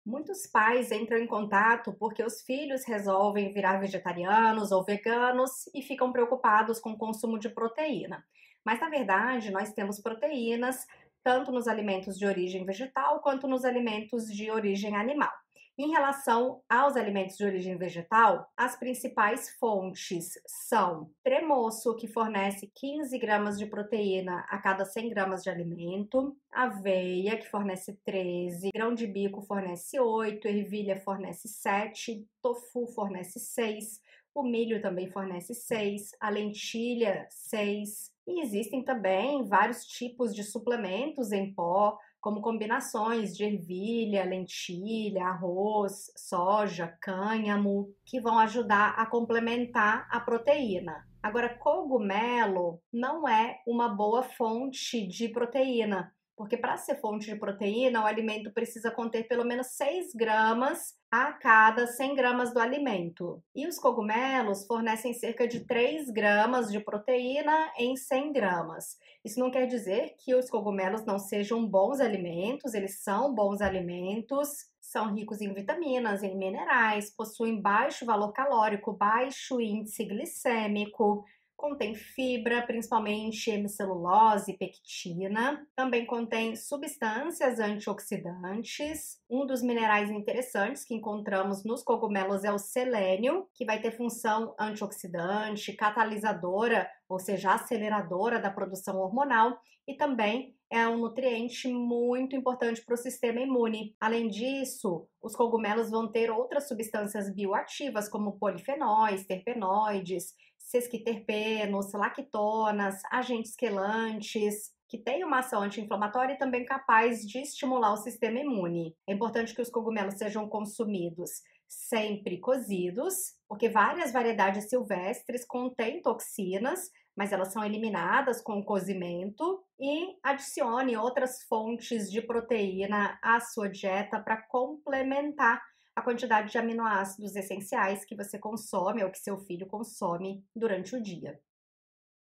Muitos pais entram em contato porque os filhos resolvem virar vegetarianos ou veganos e ficam preocupados com o consumo de proteína. Mas, na verdade, nós temos proteínas tanto nos alimentos de origem vegetal quanto nos alimentos de origem animal. Em relação aos alimentos de origem vegetal, as principais fontes são tremoço, que fornece 15 gramas de proteína a cada 100 gramas de alimento, aveia, que fornece 13, grão de bico fornece 8, ervilha fornece 7, tofu fornece 6, o milho também fornece 6, a lentilha 6. E existem também vários tipos de suplementos em pó, como combinações de ervilha, lentilha, arroz, soja, cânhamo, que vão ajudar a complementar a proteína. Agora, cogumelo não é uma boa fonte de proteína, porque para ser fonte de proteína, o alimento precisa conter pelo menos 6 gramas a cada 100 gramas do alimento. E os cogumelos fornecem cerca de 3 gramas de proteína em 100 gramas. Isso não quer dizer que os cogumelos não sejam bons alimentos, eles são bons alimentos, são ricos em vitaminas, em minerais, possuem baixo valor calórico, baixo índice glicêmico, contém fibra, principalmente hemicelulose e pectina. Também contém substâncias antioxidantes. Um dos minerais interessantes que encontramos nos cogumelos é o selênio, que vai ter função antioxidante, catalisadora, ou seja, aceleradora da produção hormonal, e também é um nutriente muito importante para o sistema imune. Além disso, os cogumelos vão ter outras substâncias bioativas, como polifenóis, terpenoides, sesquiterpenos, lactonas, agentes quelantes, que têm uma ação anti-inflamatória e também capaz de estimular o sistema imune. É importante que os cogumelos sejam consumidos sempre cozidos, porque várias variedades silvestres contêm toxinas, mas elas são eliminadas com o cozimento, e adicione outras fontes de proteína à sua dieta para complementar a quantidade de aminoácidos essenciais que você consome ou que seu filho consome durante o dia.